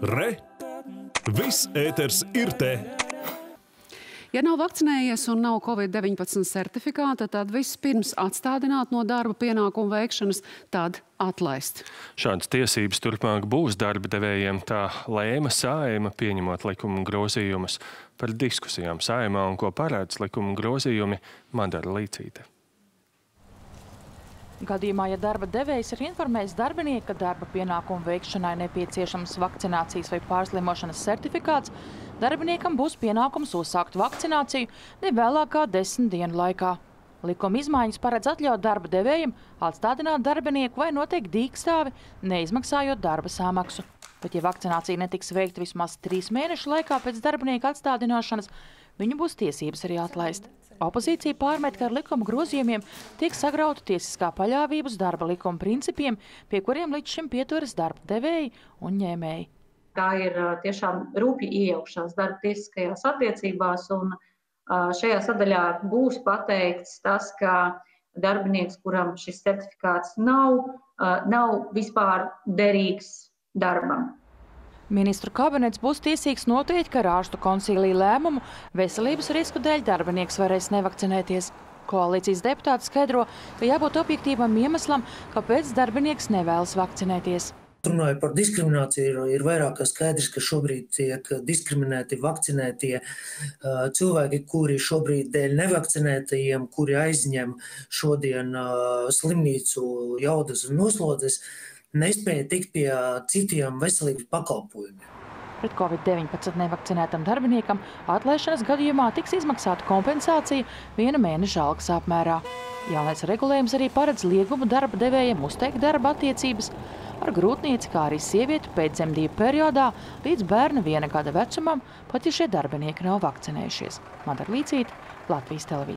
Re! Viss ēters ir te! Ja nav vakcinējies un nav Covid-19 certifikāta, tad vispirms atstādināt no darba pienākumu veikšanas, tad atlaist. Šādas tiesības turpmāk būs darba devējiem, tā lēma Saeima, pieņemot likuma grozījumus. Par diskusijām Saeimā un ko paredz likuma grozījumi Madara Līcīte. Gadījumā, ja darba devējs ir informējis darbinieku, ka darba pienākumu veikšanai nepieciešams vakcinācijas vai pārslimošanas certifikāts, darbiniekam būs pienākums uzsākt vakcināciju ne vēlāk kā 10 dienu laikā. Likuma izmaiņas paredz atļaut darba devējiem atstādināt darbinieku vai noteikt dīkstāvi, neizmaksājot darba samaksu. Bet, ja vakcinācija netiks veikta vismaz 3 mēnešu laikā pēc darbinieka atstādināšanas, viņu būs tiesības arī atlaist. Opozīcija pārmet, ka ar likuma grozījumiem tiek sagrauta tiesiskā paļāvība uz darba likuma principiem, pie kuriem līdz šim pieturas darba devēji un ņēmēji. Tā ir tiešām rūpji iejaukšanās darba tiesiskajās attiecībās, un šajā sadaļā būs pateikts tas, ka darbinieks, kuram šis certifikāts nav vispār derīgs darbam. Ministru kabinets būs tiesīgs noteikt, ka ar ārstu konsilija lēmumu veselības risku dēļ darbinieks varēs nevakcinēties. Koalīcijas deputāti skaidro, ka jābūt objektīvam iemeslam, kāpēc darbinieks nevēlas vakcinēties. Runājot par diskrimināciju, ir vairāk kā skaidrs, ka šobrīd tiek diskriminēti vakcinētie cilvēki, kuri šobrīd dēļ nevakcinētajiem, kuri aizņem šodien slimnīcu jaudas un noslodzes, nespēja tikt pie citiem veselības pakalpojumiem. Pret Covid-19 nevakcinētam darbiniekam atlaišanas gadījumā tiks izmaksāta kompensācija 1 mēneša algas apmērā. Jaunais regulējums arī paredz liegumu darba devējiem uzteikt darba attiecības ar grūtnieci, kā arī sievietu pēcdzemdību periodā līdz bērna 1 gada vecumam, pat ja šie darbinieki nav vakcinējušies. Madara Līcīte, Latvijas televīzija.